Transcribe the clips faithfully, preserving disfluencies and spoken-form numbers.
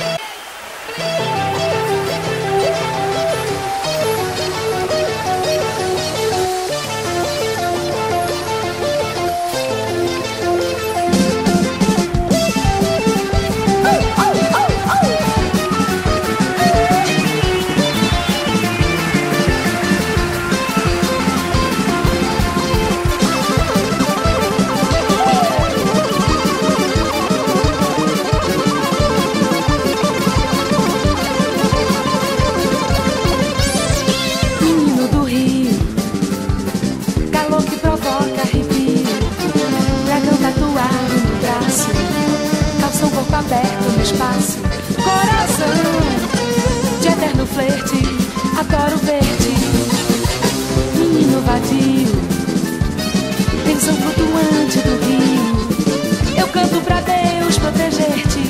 Aberto no espaço, coração de eterno flerte, adoro ver-te. Menino vadio, tensão flutuante do rio, eu canto pra Deus proteger-te.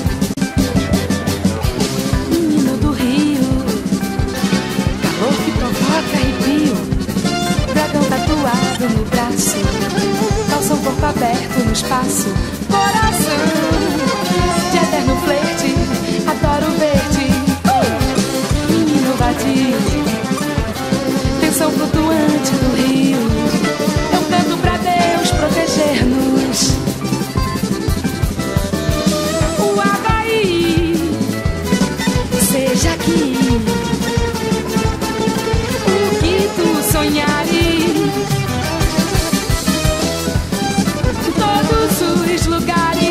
Menino do rio, calor que provoca arrepio, dragão tatuado no braço, calção corpo aberto no espaço, coração de eterno flerte, adoro ver-te. uh! Menino vadio, tensão flutuante do rio, eu canto pra Deus proteger-nos. O Havaí, seja aqui o que tu sonhares, todos os lugares,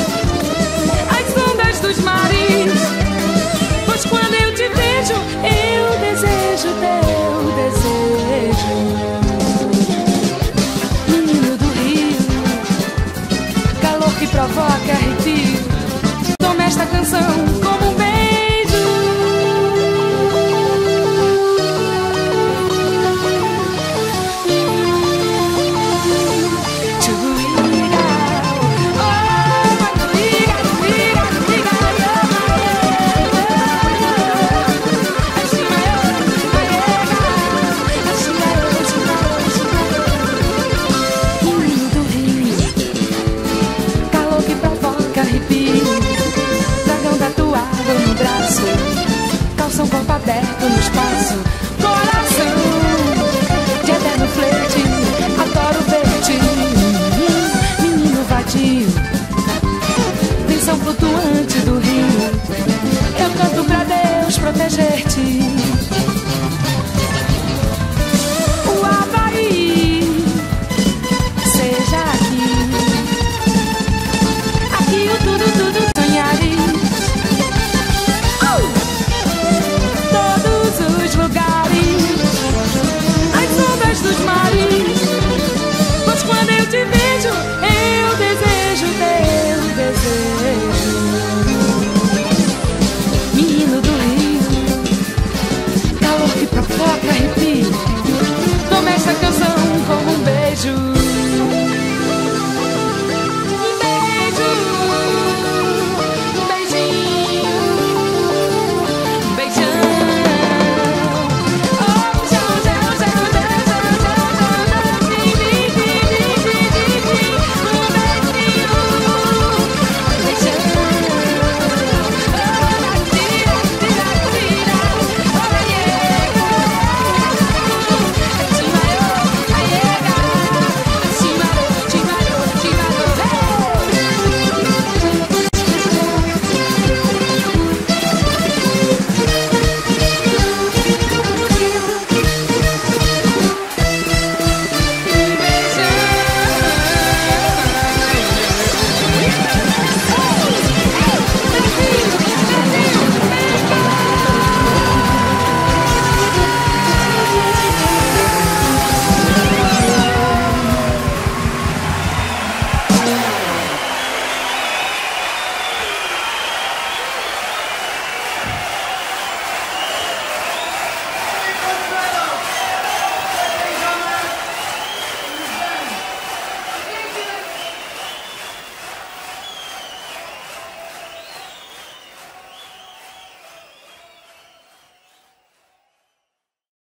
dos mares, pois quando eu te vejo, eu desejo teu desejo. Menino do rio, calor que provoca arrepio, toma esta canção como um beijo. Dragão tatuado no braço, calção corpo aberto nos